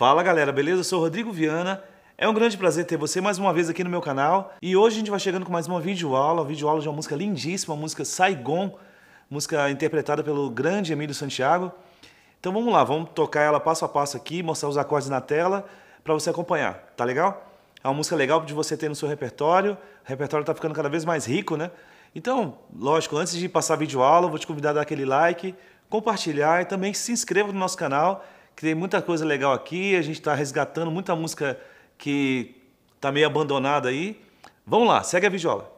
Fala galera, beleza? Eu sou o Rodrigo Viana. É um grande prazer ter você mais uma vez aqui no meu canal. E hoje a gente vai chegando com mais uma videoaula de uma música lindíssima, a música Saigon, música interpretada pelo grande Emílio Santiago. Então vamos lá, vamos tocar ela passo a passo aqui, mostrar os acordes na tela para você acompanhar, tá legal? É uma música legal de você ter no seu repertório. O repertório tá ficando cada vez mais rico, né? Então, lógico, antes de passar a videoaula, eu vou te convidar a dar aquele like, compartilhar e também se inscreva no nosso canal, que tem muita coisa legal aqui. A gente está resgatando muita música que está meio abandonada aí. Vamos lá, segue a videoaula.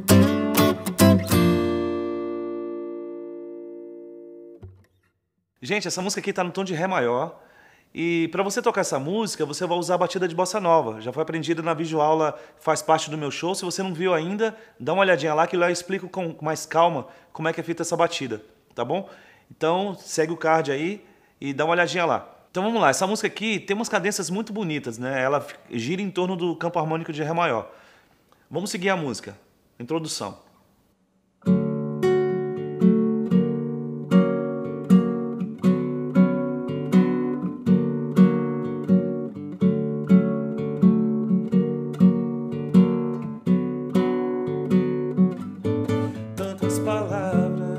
Gente, essa música aqui está no tom de Ré maior. E para você tocar essa música, você vai usar a batida de bossa nova. Já foi aprendida na videoaula, faz parte do meu show. Se você não viu ainda, dá uma olhadinha lá que lá eu explico com mais calma como é que é feita essa batida, tá bom? Então segue o card aí e dá uma olhadinha lá. Então vamos lá, essa música aqui tem umas cadências muito bonitas, né? Ela gira em torno do campo harmônico de Ré maior. Vamos seguir a música. Introdução. Tantas palavras,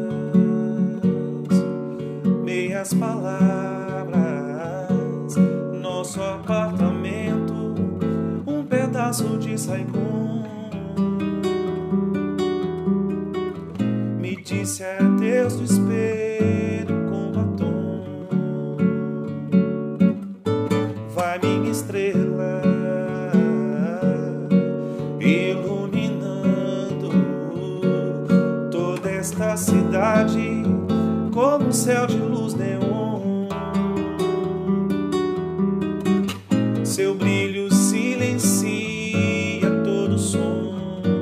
meias palavras, nosso apartamento, um pedaço de Saigon. Me disse adeus do espelho com batom. Vai minha estrela, iluminando toda esta cidade como um céu de luz neon. Seu brilho silencia todo som.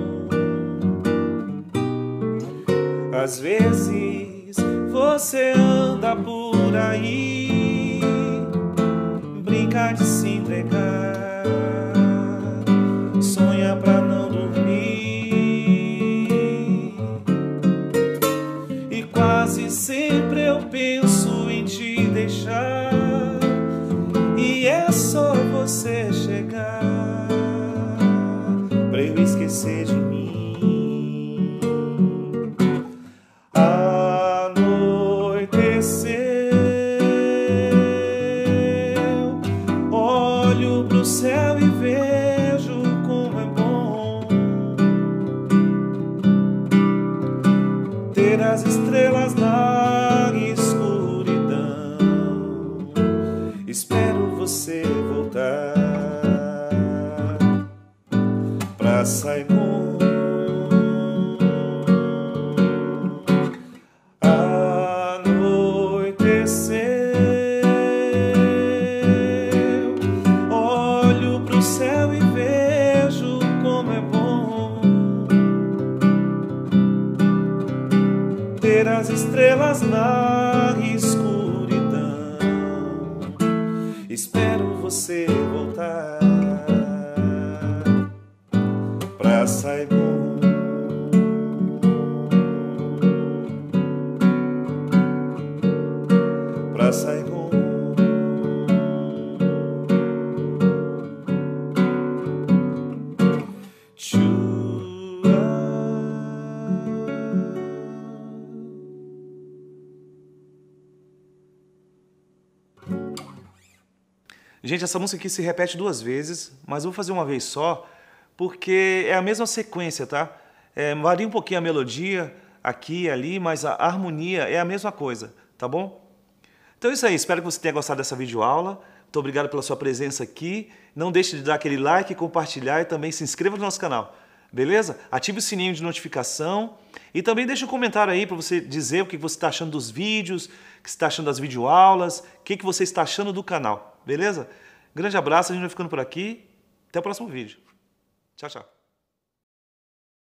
Às vezes você anda por aí, brinca de se entregar, sonha pra não dormir. E quase sempre eu penso em te deixar, e é só você chegar pra eu esquecer de mim. Olho pro céu e vejo como é bom ter as estrelas na escuridão. Espero você voltar pra Saigon. Céu e vejo como é bom ter as estrelas na escuridão. Espero você voltar pra Saigon. Pra Saigon. Gente, essa música aqui se repete duas vezes, mas eu vou fazer uma vez só, porque é a mesma sequência, tá? Varia um pouquinho a melodia aqui e ali, mas a harmonia é a mesma coisa, tá bom? Então é isso aí, espero que você tenha gostado dessa videoaula. Muito obrigado pela sua presença aqui. Não deixe de dar aquele like, compartilhar e também se inscreva no nosso canal, beleza? Ative o sininho de notificação e também deixe um comentário aí para você dizer o que você está achando dos vídeos, o que você está achando das videoaulas, o que você está achando do canal. Beleza? Grande abraço, a gente vai ficando por aqui. Até o próximo vídeo. Tchau, tchau.